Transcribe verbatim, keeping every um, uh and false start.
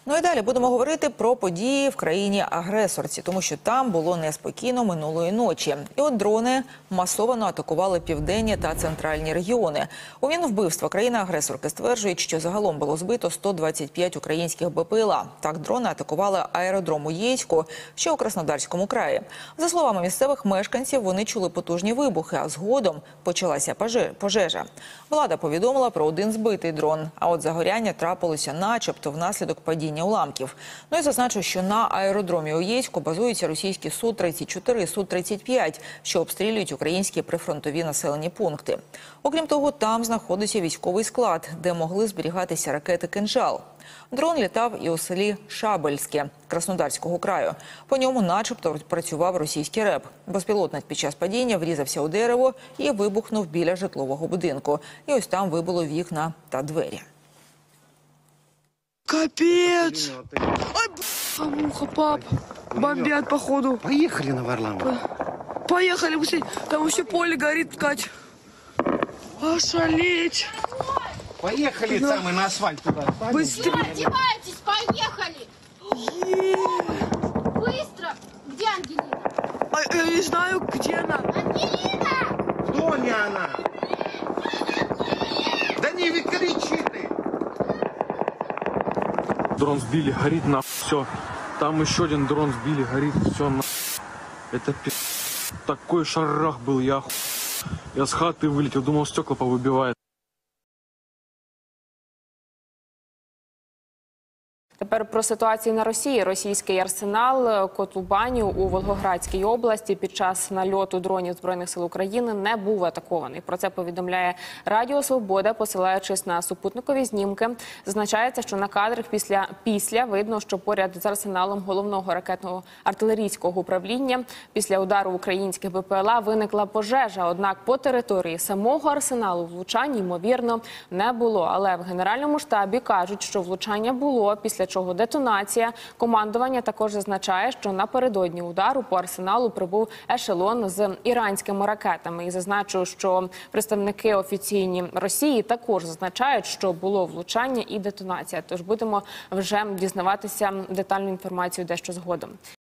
Ну і далі будемо говорити про події в країні-агресорці, тому що там було неспокійно минулої ночі. І от дрони масово атакували південні та центральні регіони. У Мінвбивства країни-агресорки стверджують, що загалом було збито сто двадцять п'ять українських Б П Л А. Так, дрони атакували аеродром у Єйську, що у Краснодарському краї. За словами місцевих мешканців, вони чули потужні вибухи, а згодом почалася пожежа. Влада повідомила про один збитий дрон, а от загоряння трапилося начебто внаслідок падіння уламків. Ну і зазначу, що на аеродромі у Єйську базуються російські Су тридцять чотири і Су тридцять п'ять, що обстрілюють українські прифронтові населені пункти. Окрім того, там знаходиться військовий склад, де могли зберігатися ракети «Кинжал». Дрон літав і у селі Шабельське Краснодарського краю. По ньому начебто працював російський РЕБ. Безпілотник під час падіння врізався у дерево і вибухнув біля житлового будинку. І ось там вибило вікна та двері. Капец! Ой, б***ь, муха, пап. Бомбят, походу. Поехали на Варламов. Поехали, быстрее. Там вообще поле горит, Кать. Ошалеть. Поехали, Да. там и на асфальт туда. Быстрее. Одевайтесь, поехали! Быстро! Где Ангелина? А, я не знаю, где она. Ангелина! Кто не она? Да не кричи ты! Дрон сбили, горит на все. Там еще один дрон сбили, горит все на. Это пи... Такой шарах был, я оху... Я с хаты вылетел, думал, стекла повыбивает. Тепер про ситуацію на Росії. Російський арсенал Котлубанів у Волгоградській області під час нальоту дронів Збройних сил України не був атакований. Про це повідомляє Радіо Свобода, посилаючись на супутникові знімки. Зазначається, що на кадрах після, після видно, що поряд з арсеналом головного ракетного артилерійського управління після удару українських Б П Л А виникла пожежа. Однак по території самого арсеналу влучань, ймовірно, не було. Але в Генеральному штабі кажуть, що влучання було, після чого детонація. Командування також зазначає, що напередодні удару по арсеналу прибув ешелон з іранськими ракетами. І зазначу, що представники офіційні Росії також зазначають, що було влучання і детонація. Тож будемо вже дізнаватися детальну інформацію дещо згодом.